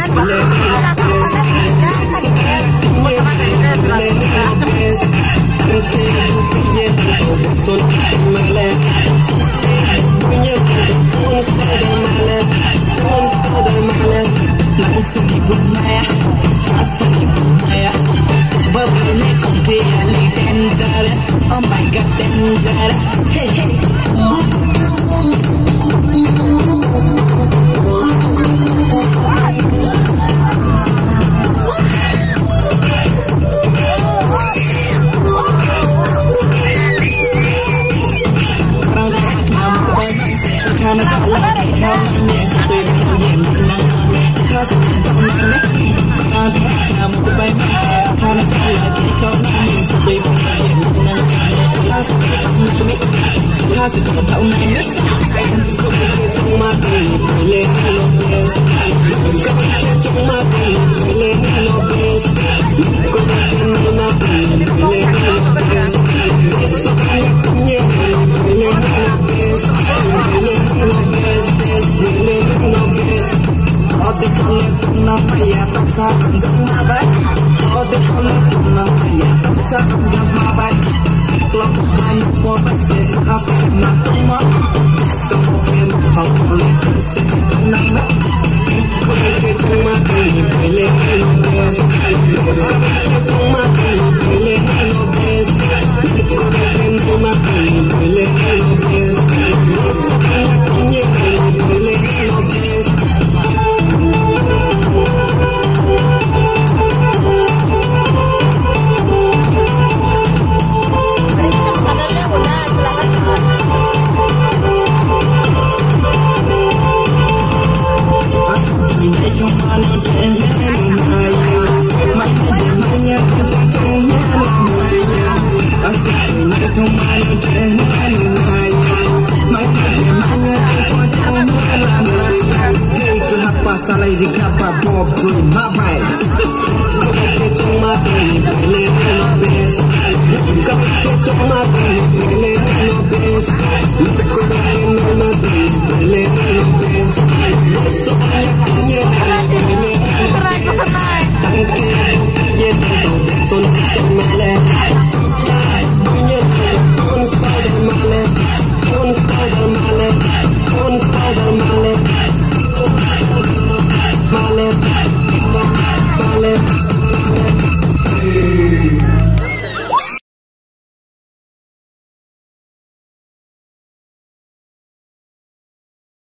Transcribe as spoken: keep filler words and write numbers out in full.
Oh my God, dangerous. Hey, hey. Hãy subscribe cho kênh Ghiền Mì Gõ để không bỏ Salai di kapa bob kui mabai. Kau kecil mati boleh nobis. Kau kecil mati boleh nobis. Kau kecil mati boleh nobis. Soalnya punya boleh. Tangkap punya tentu beson beson melek.